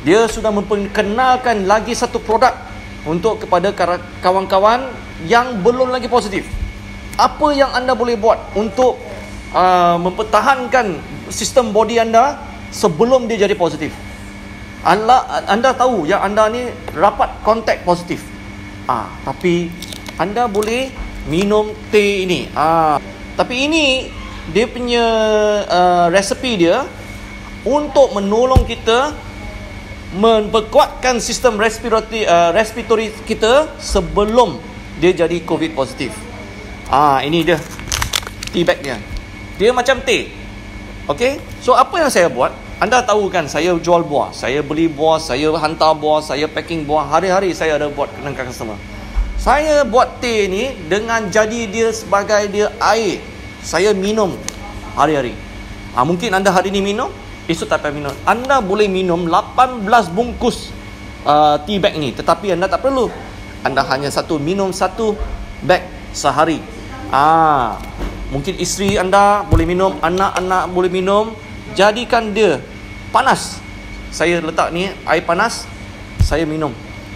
dia sudah memperkenalkan lagi satu produk untuk kepada kawan-kawan yang belum lagi positif. Apa yang anda boleh buat untuk mempertahankan sistem body anda sebelum dia jadi positif? Anda tahu yang anda ni rapat kontak positif, tapi anda boleh minum teh ini. Tapi ini dia punya resepi dia untuk menolong kita memperkuatkan sistem respiratory kita sebelum dia jadi COVID positif. Ini dia tea bag dia. Dia macam teh. Okey. So apa yang saya buat? Anda tahu kan, saya jual buah, saya beli buah, saya hantar buah, saya packing buah. Hari-hari saya ada buat dengan customer. Saya buat teh ni dengan jadi dia sebagai dia air. Saya minum hari-hari. Mungkin anda hari ni minum, esok tak payah minum. Anda boleh minum 18 bungkus tea bag ni, tetapi anda tak perlu. Anda hanya minum satu bag sehari. Mungkin isteri anda boleh minum, anak-anak boleh minum. Jadikan dia panas. Saya letak ni air panas, saya minum.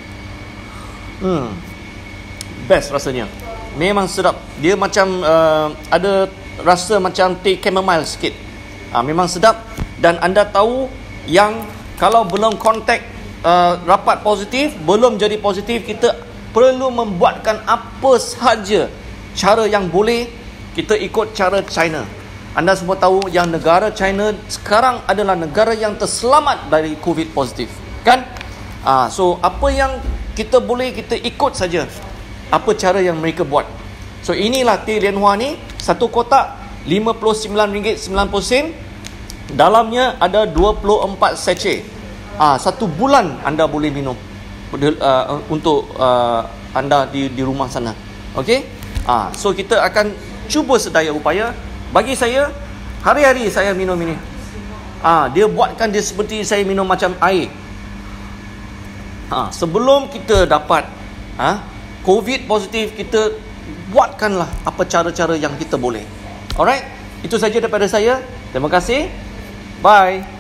Best rasanya. Memang sedap. Dia macam ada rasa macam teh chamomile sikit. Memang sedap. Dan anda tahu yang kalau belum kontak rapat positif, belum jadi positif, kita perlu membuatkan apa sahaja cara yang boleh. Kita ikut cara China. Anda semua tahu yang negara China sekarang adalah negara yang terselamat dari COVID positif, kan? So apa yang kita boleh, kita ikut saja apa cara yang mereka buat. So inilah teh Lianhua ni, satu kotak RM59.90. Dalamnya ada 24 sachet. Satu bulan anda boleh minum untuk anda di rumah sana. Okey? So kita akan cuba sedaya upaya. Bagi saya, hari-hari saya minum ini. Dia buatkan dia seperti saya minum macam air. Sebelum kita dapat COVID positif, kita buatkanlah apa cara-cara yang kita boleh. Alright? Itu saja daripada saya. Terima kasih. Bye.